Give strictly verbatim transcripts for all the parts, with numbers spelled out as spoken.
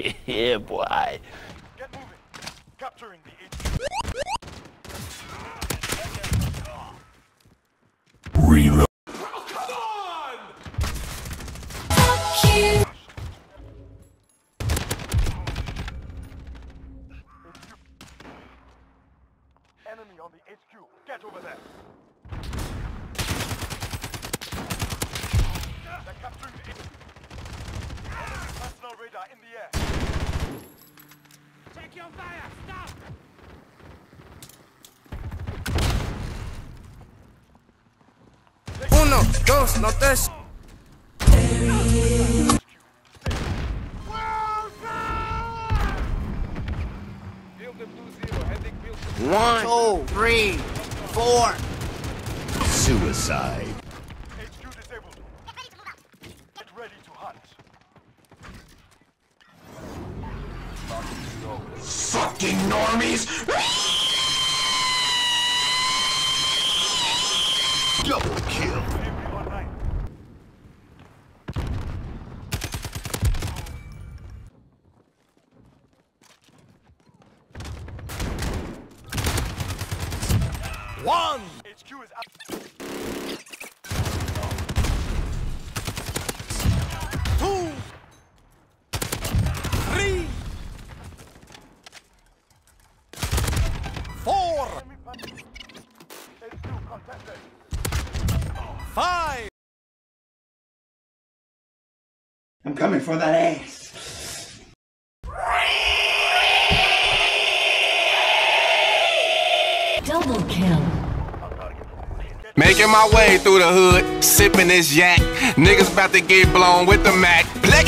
Yeah, boy. Get moving. Capturing the H Q. Reload. Oh, come on! Enemy on the H Q. Get over there. They're capturing the H Q. Enemy personal radar in the air. Check your fire. Stop. Uno, dos, no tres. One, two, three, four. Suicide. H Q disabled. Get ready to hunt. Fucking normies! Double kill. Everyone line. One. H Q is up. Two, three, four, Enemy punch. H Q contested. five. I'm coming for that ass. Double kill. Making my way through the hood, sipping this yak. Niggas about to get blown with the Mac.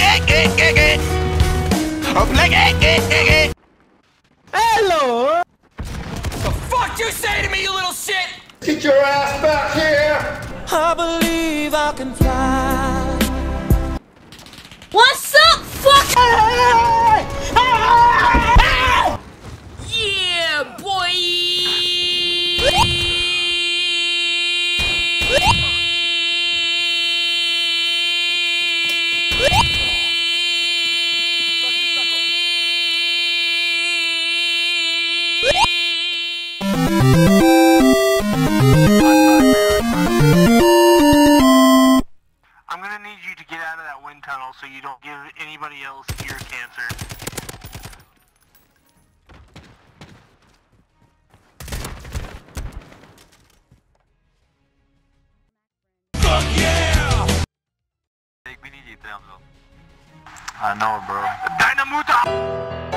Hello! The fuck you say to me, you little shit? Get your ass back here! I believe I can fly. What's up, fuck? Yeah, boy. I'm gonna need you to get out of that wind tunnel so you don't give anybody else ear cancer. Fuck yeah! We need you, Townsville. I know, bro. Dynamuta!